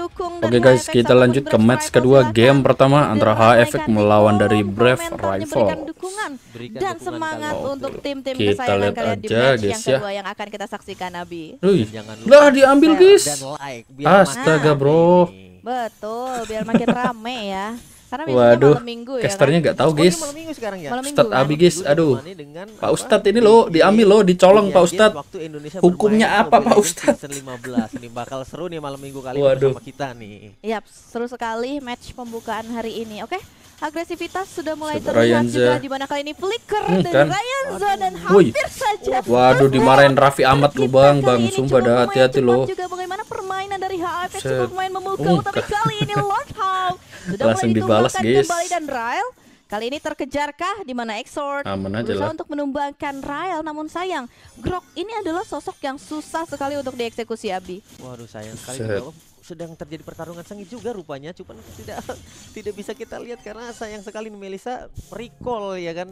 mendukung Oke guys, kita lanjut ke match kedua game pertama antara HFX melawan dari Brave Rivals. Dan semangat untuk tim-tim Kita kesayangan lihat kalian di aja, match guys, yang ya. kedua yang akan kita saksikan, Abi. Lah diambil guys. Astaga Nah, bro. betul, biar makin rame ya. Karena biasanya Waduh, malam minggu ya casternya kan. nggak tahu guys. Malam minggu sekarang ya. Malam minggu Ustadz kan? Abi guys, aduh. Pak Ustadz ini loh, diambil loh, Iya, dicolong Pak guys, Ustadz. waktu Indonesia Hukumnya bermain apa, Mobile Pak Legends Ustadz? Season 15 ini bakal seru nih malam minggu kali Waduh. bersama kita nih. Yap, seru sekali match pembukaan hari ini. Oke, agresivitas sudah mulai Sudah terlihat Ryanza. juga di mana kali ini flicker dari kan? Ryanza dan Woi. hampir saja. Waduh, dimarahin Raffi Ahmad lu bang, Kali ini sumpah cukup dah hati-hati lumayan loh. cepat juga bagaimana permainan dari HFX Set. cukup main memukau, tapi kali ini Lord How sudah Langsung mulai dibalas, ditumbangkan guys. kembali dan Ryle. Kali ini terkejarkah di mana Exort Aman aja berusaha lah. untuk menumbangkan Ryle, namun sayang Grok ini adalah sosok yang susah sekali untuk dieksekusi, Abi. Waduh, sayang sekali Set. di bawah sedang terjadi pertarungan sengit juga rupanya, cuman tidak bisa kita lihat karena sayang sekali nih Melissa recall ya kan.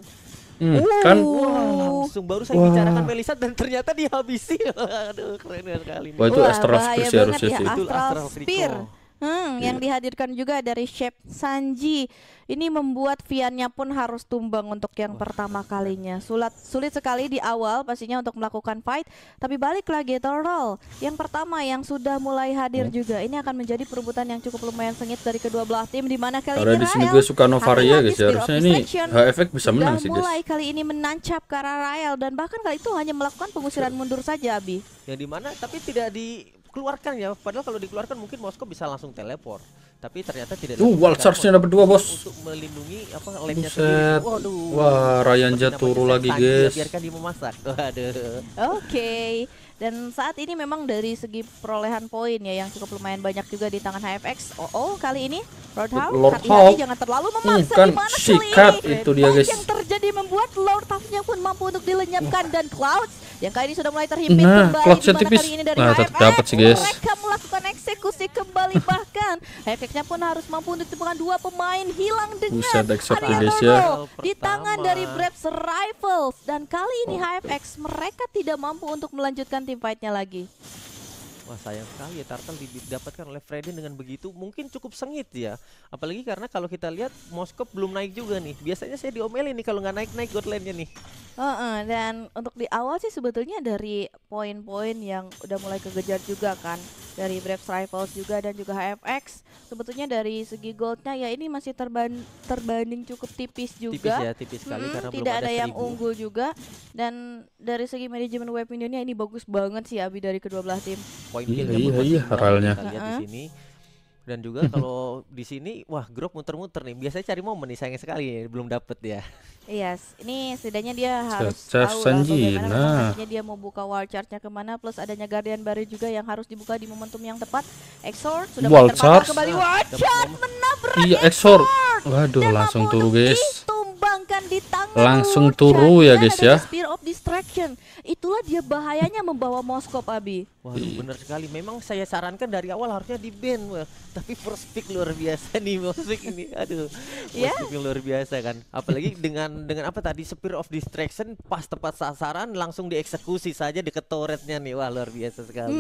Kan Wah, langsung baru saya bicarakan Melissa dan ternyata dihabisi. Aduh, keren sekali nih. wah itu Wah, Astral bahaya Spear sih banget harusnya ya, sih. Betul, Astral Astral Spear. Recall. Yang dihadirkan juga dari Chef Sanji. Ini membuat Viannya pun harus tumbang untuk yang pertama kalinya. Sulit sekali di awal pastinya untuk melakukan fight. Tapi balik lagi Torol yang pertama yang sudah mulai hadir juga. Ini akan menjadi perebutan yang cukup lumayan sengit dari kedua belah tim. Di mana kali Karena ini di sini Rael, gue suka Novaria guys, hati-hati, harusnya Spear of ini Distraction HFX bisa menang sudah sih guys. mulai kali ini menancap ke arah Rael. Dan bahkan kali itu hanya melakukan pengusiran mundur saja, Abi. Yang dimana tapi tidak dikeluarkan ya, padahal kalau dikeluarkan mungkin Moskow bisa langsung teleport. Tapi ternyata tidak. Wall charge-nya dapat 2 bos. Untuk melindungi apa lemnya Buset. sendiri. Waduh. Wah, Ryanza Seperti turu namanya lagi Sanji, guys. Biarkan dia memasak. Waduh. Oke. Dan saat ini memang dari segi perolehan poin ya yang cukup lumayan banyak juga di tangan HFX. Kali ini Lord Hawk, Lord hati-hati Hawk. jangan terlalu memaksa Kan di mana kali sikat ini. itu dia guys. Yang terjadi membuat Lord Hawk-nya pun mampu untuk dilenyapkan dan Clouds yang kali ini sudah mulai terhimpit Nah, kembali Clouds di mana tipis. kali ini dari Nah, HFX. tetap dapat sih, guys. Mereka melakukan eksekusi kembali bahkan HFX-nya pun harus mampu untuk ditemukan 2 pemain hilang dengan Buset, Exort Ariana guys ya. Roll di tangan Pertama. dari Braves Rivals. Dan kali ini HFX mereka tidak mampu untuk melanjutkan tim fight-nya lagi. Wah, sayang sekali ya Turtle didapatkan oleh Freddy dengan begitu mungkin cukup sengit ya. Apalagi karena kalau kita lihat Moskow belum naik juga nih. Biasanya saya diomelin nih kalau nggak naik god lane-nya nih. Dan untuk di awal sih sebetulnya dari poin-poin yang udah mulai kegejar juga kan dari Braves Rivals juga dan juga HFX. Sebetulnya dari segi goldnya ya ini masih terbanding cukup tipis juga. Tipis sekali karena belum Tidak ada yang 1000. unggul juga. Dan dari segi manajemen web Indonesia ini bagus banget sih Abi dari kedua belah tim. Poin Iya, killnya pun iya, masih iya, dua, Ralnya. kita lihat di sini. Dan juga kalau di sini wah Grok muter-muter nih. Biasanya cari momen nih, sayang sekali ya, belum dapet ya. Yes, ini setidaknya dia harus Chef tahu lah Sanji, bagaimana memang nah. nantinya dia mau buka wall charge-nya kemana, plus adanya Guardian baru juga yang harus dibuka di momentum yang tepat. Exort sudah Wall mulai terpapar charge? kembali wall Dapat charge momen. menabrak Iya, Exort. Exort. Waduh, Dan langsung mampu turu untuk guys. ditumbangkan di tangan Langsung Lord turu Charge. ya, Dan guys, adanya ya. Spear of Distraction. Itulah dia bahayanya membawa Moskow, Abi. Waduh, benar sekali. Memang saya sarankan dari awal harusnya di ban, wah. Tapi first pick luar biasa nih first pick ini. Aduh, Ya. first pick yang luar biasa kan. Apalagi dengan apa tadi Spear of Distraction pas tepat sasaran langsung dieksekusi saja deket turretnya nih. Wah, luar biasa sekali.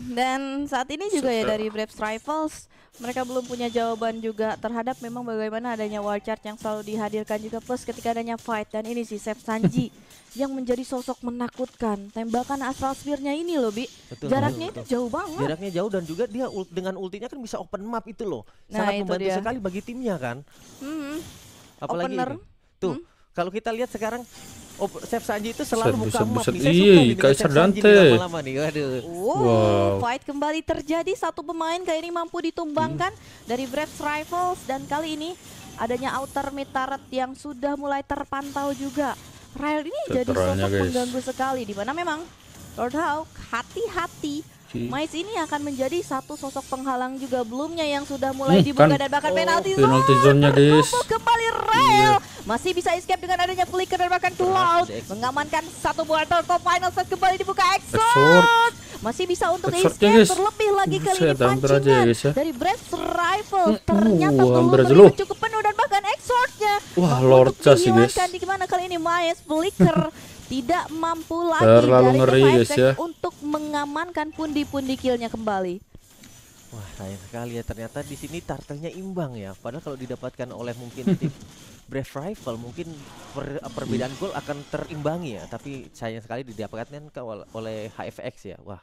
Dan saat ini juga ya Super. dari Braves Rivals mereka belum punya jawaban juga terhadap memang bagaimana adanya wall charge yang selalu dihadirkan juga, plus ketika adanya fight. Dan ini sih Chef Sanji yang menjadi sosok menakutkan. Tembakan Astral Spear-nya ini loh Bi, Betul, jaraknya betul, itu jauh banget. Jaraknya jauh dan juga dia dengan ultinya kan bisa open map itu loh. Nah, Sangat itu membantu dia. sekali bagi timnya kan. Mhm. Apalagi Opener. ini. Tuh, kalau kita lihat sekarang Chef Sanji itu selalu Buset, buka buset, map buset. nih. Saya Iya, suka nih dengan Kaisar Chef Sanji nih Dante. lama-lama nih. Waduh. Wow. Fight kembali terjadi, satu pemain kali ini mampu ditumbangkan dari Braves Rivals. Dan kali ini adanya outer mid turret yang sudah mulai terpantau juga. Rael ini jadi Seteranya, sosok guys. mengganggu sekali, di mana memang Lord Hawk hati-hati. Mais ini akan menjadi satu sosok penghalang juga, belumnya yang sudah mulai dibuka kan. dan bahkan penalti Penalty zone-nya guys. berkumpul kembali Rael. Masih bisa escape dengan adanya flicker dan bahkan Cloud mengamankan satu buah turtle. Final set kembali dibuka Exort. Masih bisa untuk Exortnya, escape, guys. terlebih lagi kali ini Buset, hampir aja ya, pancingan guys, ya. dari Braves Rifle ternyata belum hampir aja terlihat loh. cukup penuh dan bahkan Exortnya Wah, mampu Lord untuk Charge sih, guys. dihilangkan. Di mana kali ini Mais flicker tidak mampu lagi Terlalu dari ngeri, tim guys, HFX ya. untuk mengamankan pundi-pundi killnya kembali. Wah, sayang sekali ya, ternyata di sini turtle-nya imbang ya. Padahal kalau didapatkan oleh mungkin tim Brave Rival mungkin perbedaan gol akan terimbangi ya. Tapi sayang sekali didapatkan oleh HFX ya. Wah.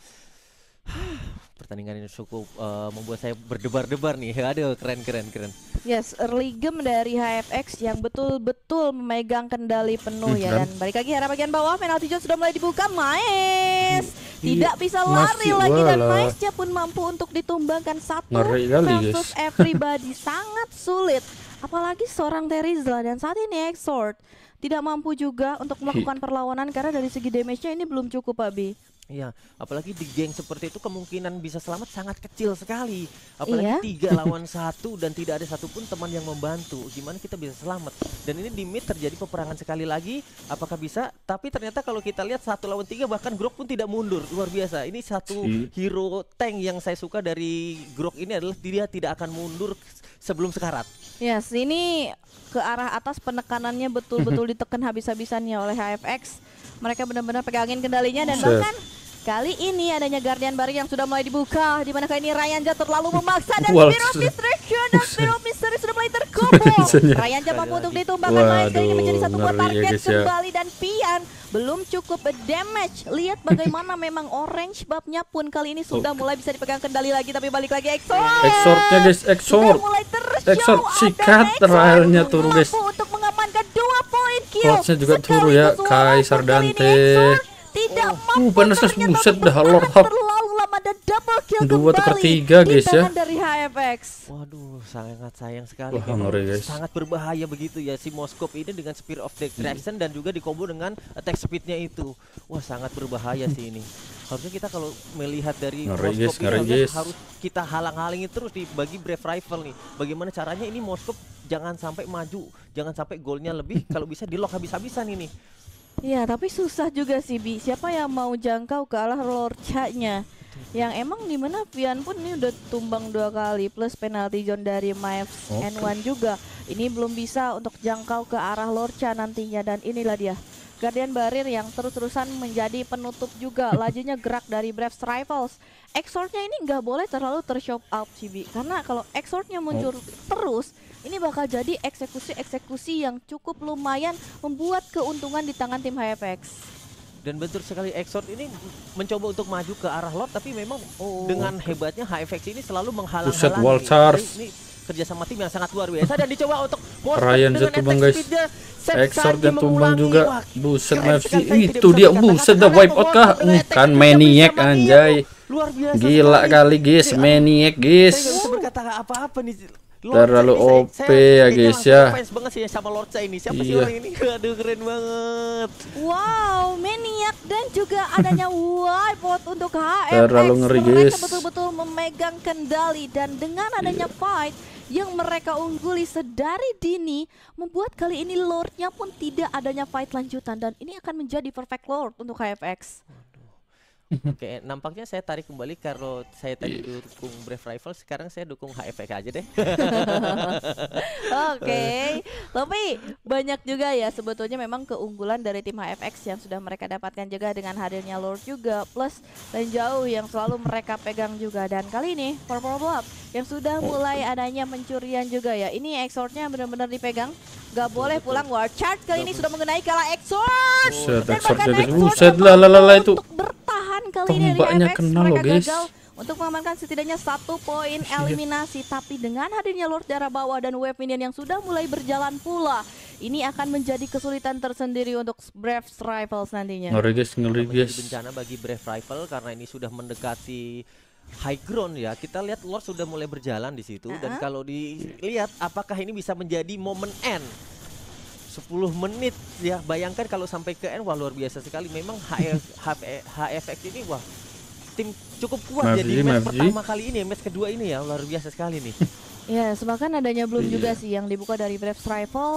Pertandingan ini cukup membuat saya berdebar-debar nih. Aduh, keren. Yes, early game dari HFX yang betul-betul memegang kendali penuh ya. Dan balik lagi arah bagian bawah, penalti zone sudah mulai dibuka. Maes tidak bisa lari lagi dan Maesnya pun mampu untuk ditumbangkan satu versus everybody. Sangat sulit, apalagi seorang Terizla, dan saat ini Exort tidak mampu juga untuk melakukan perlawanan karena dari segi damage-nya ini belum cukup, Abi. Iya, apalagi di geng seperti itu kemungkinan bisa selamat sangat kecil sekali. Apalagi 3 lawan 1 dan tidak ada satupun teman yang membantu. Gimana kita bisa selamat? Dan ini di mid terjadi peperangan sekali lagi. Apakah bisa? Tapi ternyata kalau kita lihat 1 lawan 3 bahkan Grok pun tidak mundur. Luar biasa. Ini satu hero tank yang saya suka dari Grok ini adalah dia tidak akan mundur sebelum sekarat. Yes, ini ke arah atas penekanannya betul-betul ditekan habis-habisannya oleh HFX. Mereka benar-benar pegangin kendalinya dan bahkan kali ini adanya Guardian Barrier yang sudah mulai dibuka, di mana kali ini Ryanja terlalu memaksa dan Spirit of Destruction dan Spirit of Mystery sudah mulai terkumpul. Ryanja mampu untuk ditumbangkan, Maes kali ini menjadi satu buah target kembali dan Pian belum cukup damage. Lihat bagaimana memang orange buff-nya pun kali ini sudah mulai bisa dipegang kendali lagi, tapi balik lagi Exort-nya guys, Exort sikat trialnya turun guys. Untuk mengamankan 2 poin kill. Lordnya juga turun ya, Kaisar Dante. Tidak mampu, panasnya buset dah Lord Hub. Terlalu lama dan double kill 2 atau 3 guys ya. Dari HFX. Waduh, sangat sayang sekali. Wah, ngeri, guys. Sangat berbahaya begitu ya si Moskop ini dengan Spear of Destruction dan juga dikombo dengan attack speednya itu. Wah, sangat berbahaya sih ini. Harusnya kita kalau melihat dari Moskop ini harus kita halang-halangi terus bagi Brave Rival nih. Bagaimana caranya ini Moskop jangan sampai maju, jangan sampai golnya lebih, kalau bisa di lock habis-habisan ini. Iya, tapi susah juga sih, Bi. Siapa yang mau jangkau ke arah Lorca-nya? Yang emang dimana Vian pun ini udah tumbang 2 kali plus penalti zone dari Mavs N1 juga. Ini belum bisa untuk jangkau ke arah Lorca nantinya, dan inilah dia Guardian Barrier yang terus-terusan menjadi penutup juga lajunya gerak dari Brave Rivals. Exort-nya ini nggak boleh terlalu tershop out sih, Bi. Karena kalau Exort-nya muncul terus, ini bakal jadi eksekusi yang cukup lumayan membuat keuntungan di tangan tim HFX. Dan betul sekali, Exort ini mencoba untuk maju ke arah Lord, tapi memang dengan hebatnya HFX ini selalu menghalang-halangi. Ini kerjasama tim yang sangat luar biasa dan dicoba untuk Ryan tumbang guys. Exort dan tumbang juga. Buset Mavs itu dia, buset dah wipe out kah? Kan maniac anjay. Luar biasa. Gila kali guys, maniac guys. Saya bisa berkata apa-apa nih. Terlalu OP ya guys ya. Fans banget sih sama Lordsa ini. Siapa sih orang ini? Aduh, keren banget. Wow, maniac dan juga adanya wipeout untuk HFX. Terlalu ngeri guys. Mereka betul-betul memegang kendali dan dengan adanya fight yang mereka ungguli sedari dini membuat kali ini Lordnya pun tidak adanya fight lanjutan, dan ini akan menjadi perfect Lord untuk HFX. Oke, nampaknya saya tarik kembali kalau saya tadi dukung Brave Rival, sekarang saya dukung HFX aja deh. Oke, tapi banyak juga ya sebetulnya memang keunggulan dari tim HFX yang sudah mereka dapatkan juga dengan hadirnya Lord juga, plus dan jauh yang selalu mereka pegang juga. Dan kali ini Purple Blood yang sudah mulai adanya pencurian juga ya. Ini Exort-nya benar-benar dipegang. Gak boleh pulang. War Charge kali ini sudah mengenai kala Exort. Dan bahkan Exort itu untuk bertahan kali ini dari HFX. Mereka gagal untuk mengamankan setidaknya 1 poin eliminasi. Tapi dengan hadirnya Lord darah bawah dan wave minion yang sudah mulai berjalan pula, ini akan menjadi kesulitan tersendiri untuk Brave Rivals nantinya. Ngeri guys. Bencana bagi Brave Rival karena ini sudah mendekati high ground ya. Kita lihat Lord sudah mulai berjalan di situ, dan kalau dilihat apakah ini bisa menjadi momen end 10 menit ya. Bayangkan kalau sampai ke end, wah luar biasa sekali. Memang HFX ini wah tim cukup kuat jadi match pertama kali ini, match kedua ini ya luar biasa sekali nih. Ya, bahkan adanya belum juga sih yang dibuka dari Brave Rivals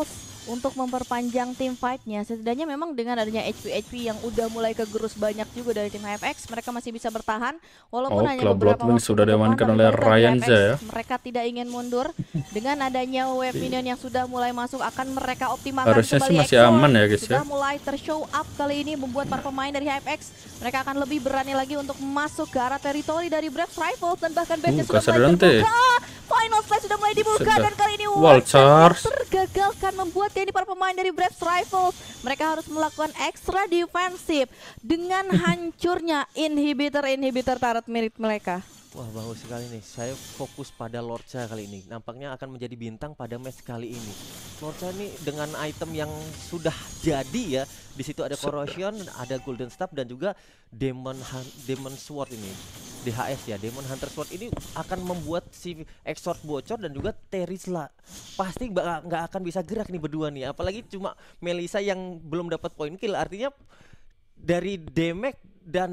untuk memperpanjang tim fightnya. Setidaknya memang dengan adanya HP yang udah mulai kegerus banyak juga dari tim HFX, mereka masih bisa bertahan walaupun hanya Club beberapa Bloodwing waktu sudah ke depan, diamankan tapi oleh balik lagi Ryanza HFX, ya. mereka tidak ingin mundur. Dengan adanya wave minion yang sudah mulai masuk, akan mereka optimalkan Harusnya kembali. sih masih Exor aman ya guys sudah ya. mulai tershow up kali ini, membuat para pemain dari HFX mereka akan lebih berani lagi untuk masuk ke arah teritori dari Braves Rifles, dan bahkan benchnya sudah kasar mulai Dante. terbuka. Final Slash sudah mulai dibuka Sudah. dan kali ini Wall charge tergagalkan, membuat ini para pemain dari Braves Rifles mereka harus melakukan ekstra defensif dengan hancurnya inhibitor turret mirip mereka. Wah, bagus sekali nih. Saya fokus pada Lorca kali ini. Nampaknya akan menjadi bintang pada match kali ini. Lorca ini dengan item yang sudah jadi ya. Di situ ada Corrosion, ada Golden Staff, dan juga Demon Sword ini. DHS ya, Demon Hunter Sword ini akan membuat si Exort bocor, dan juga Terizla pasti nggak akan bisa gerak nih berdua nih. Apalagi cuma Melissa yang belum dapat point kill. Artinya dari damage dan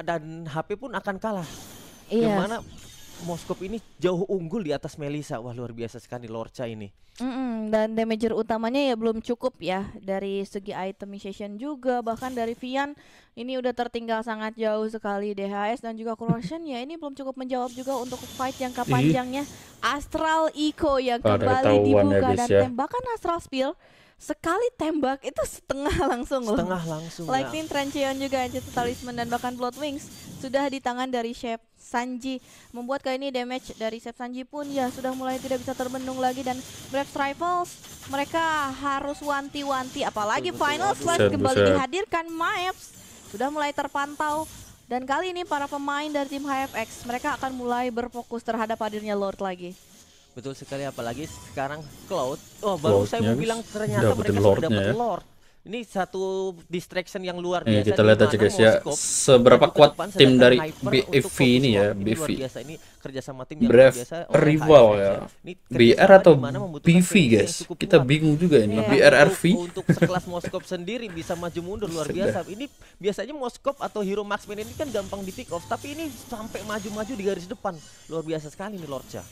HP pun akan kalah. Yang mana Moskop ini jauh unggul di atas Melissa. Wah, luar biasa sekali Lorca ini. Dan damager utamanya ya belum cukup ya, dari segi itemization juga, bahkan dari Vian ini udah tertinggal sangat jauh sekali. DHS dan juga Corrosion ya ini belum cukup menjawab juga untuk fight jangka panjangnya. Astral Eco yang kembali dibuka dan tembakan Astral Spill sekali tembak itu setengah langsung loh. Setengah langsung. Lightning Trancheon juga Ancient Talisman dan bahkan Blood Wings sudah di tangan dari Chef Sanji, membuat kali ini damage dari Chef Sanji pun ya sudah mulai tidak bisa terbendung lagi, dan Braves Rifles mereka harus wanti-wanti, apalagi Final Slash kembali dihadirkan. Maps sudah mulai terpantau, dan kali ini para pemain dari tim HFX mereka akan mulai berfokus terhadap hadirnya Lord lagi. Betul sekali, apalagi sekarang Cloud. Oh, baru saya mau bilang ternyata mereka sudah dapat Lord. Ini satu distraction yang luar biasa. Kita lihat aja guys ya, seberapa kuat tim dari BFV ini ya. BFV ini kerjasama tim yang Brave biasa. rival ya. BR atau BV guys, kita bingung juga ini. BRRV untuk sekelas Moskop sendiri bisa maju mundur luar biasa. Ini biasanya Moskop atau Hero Marksman ini kan gampang di pick off, tapi ini sampai maju-maju di garis depan. Luar biasa sekali nih Lorca.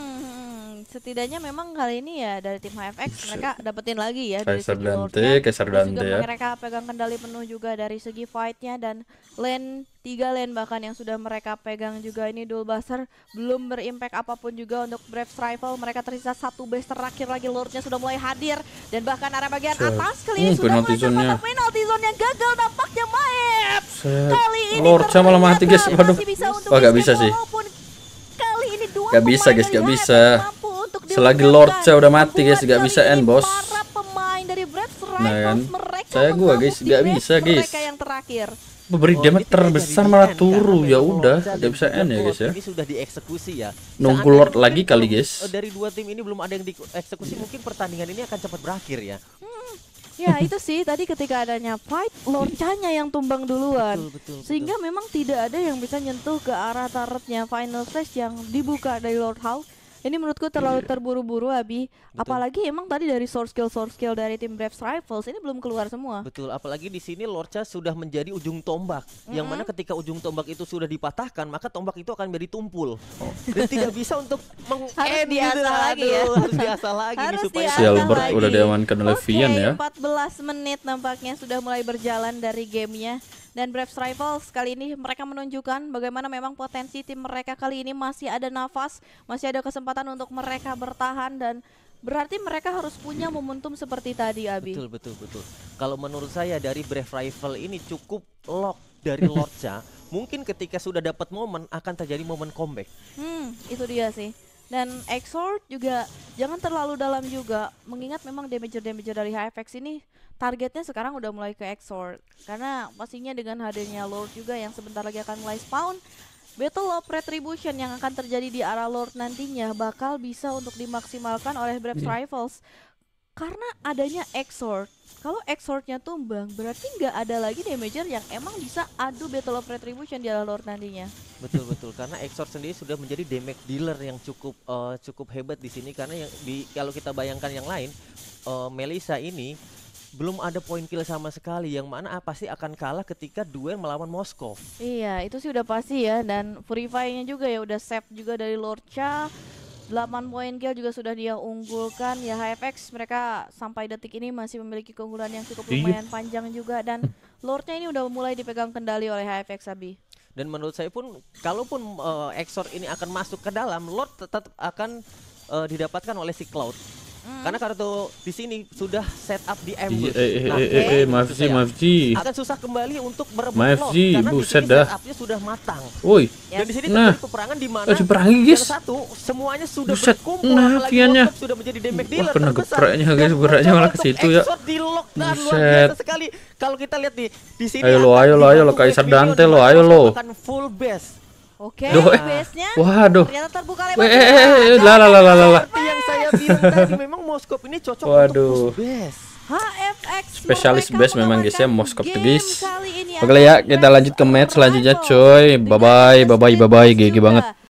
Setidaknya memang kali ini ya dari tim HFX mereka dapetin lagi ya dari Kaisar segi Dante juga ya. Mereka pegang kendali penuh juga dari segi fightnya, dan lane 3 lane bahkan yang sudah mereka pegang juga. Ini Duelbuster belum berimpact apapun juga untuk Braves Rifle. Mereka tersisa satu base terakhir lagi. Lordnya sudah mulai hadir, dan bahkan area bagian atas kali ini sudah mulai terpantau. Penalty zone yang gagal nampaknya Maep. Kali ini Lordnya malah mati guys. Waduh. Wah, gak bisa sih. Kali ini gak bisa guys, gak bisa. Selagi Lordnya udah mati guys, gak bisa end bos. Para pemain dari Braves Rifles Nah kan, saya guys, gak bisa guys. Mereka yang terakhir beri damage terbesar malah turu, ya udah gak bisa end ya guys ya. Ini sudah dieksekusi ya. Nunggu Lord lagi kali guys. Dari dua tim ini belum ada yang dieksekusi, mungkin pertandingan ini akan cepat berakhir ya. Ya itu sih tadi ketika adanya fight, Lorcanya yang tumbang duluan. Sehingga memang tidak ada yang bisa nyentuh ke arah turretnya. Final Slash yang dibuka dari Lord Hawk ini menurutku terlalu terburu-buru, Abi. Apalagi emang tadi dari source skill dari tim Braves Rifles ini belum keluar semua. Betul, apalagi di sini Lorca sudah menjadi ujung tombak. Yang mana ketika ujung tombak itu sudah dipatahkan, maka tombak itu akan menjadi tumpul. Dan tidak bisa untuk harus diasah lagi ya. Harus diasah lagi nih supaya Albert udah diamankan oleh Vian ya. 14 menit nampaknya sudah mulai berjalan dari gamenya. Dan Braves Rifles kali ini mereka menunjukkan bagaimana memang potensi tim mereka kali ini masih ada nafas, masih ada kesempatan untuk mereka bertahan, dan berarti mereka harus punya momentum seperti tadi, Abi. Betul. Kalau menurut saya dari Brave Rifle ini cukup lock dari Lorca. Mungkin ketika sudah dapat momen akan terjadi momen comeback. Itu dia sih. Dan Exort juga jangan terlalu dalam juga, mengingat memang damager dari HFX ini targetnya sekarang udah mulai ke Exort. Karena pastinya dengan hadirnya Lord juga yang sebentar lagi akan mulai spawn, Battle of Retribution yang akan terjadi di arah Lord nantinya bakal bisa untuk dimaksimalkan oleh Braves Rifles. Karena adanya Exort. Kalau Exortnya tumbang, berarti nggak ada lagi damager yang emang bisa adu Battle of Retribution di arah Lord nantinya. Betul, karena Exort sendiri sudah menjadi damage dealer yang cukup hebat di sini, karena kalau kita bayangkan yang lain, Melissa ini belum ada poin kill sama sekali, yang mana pasti akan kalah ketika duel melawan Moskov. Iya, itu sih udah pasti ya, dan Purify-nya juga ya udah save juga dari Lorca. 8 poin kill juga sudah dia unggulkan ya. HFX mereka sampai detik ini masih memiliki keunggulan yang cukup lumayan panjang juga, dan Lordnya ini udah mulai dipegang kendali oleh HFX, Abi. Dan menurut saya pun, kalaupun Exor ini akan masuk ke dalam, Lord tetap akan didapatkan oleh si Cloud. Karena kartu di sini sudah setup di ambush. Maaf Ji. Akan susah kembali untuk merebut Maaf Lord, Ji, karena buset di sini dah. setupnya sudah matang. Woi. Dan di sini Nah. terjadi peperangan di mana diperangi, guys. yang satu semuanya sudah Buset, berkumpul, nah, apalagi Viannya. Wolfpack sudah menjadi damage Wah, dealer kena terbesar. gepreknya, guys, Dan gepreknya mencoba malah ke untuk situ ya. Exor di lockdown luar Buset. biasa sekali. Kalau kita lihat di sini Ayo lo, akan ayo lo, ayo lo, dibantu Kaisar oleh Dante Minion, lo, ayo lo. akan full base. Oke, Duh, base-nya Waduh. ternyata terbuka lebar. Lah. Seperti yang saya bilang tadi, memang Moskop ini cocok Waduh. untuk push base. HFX Spesialis mereka base memang guys ya, mengeluarkan Moskop tuh game guys. kali ini. Oke lah ya, kita lanjut ke match selanjutnya coy. Bye bye, GG banget.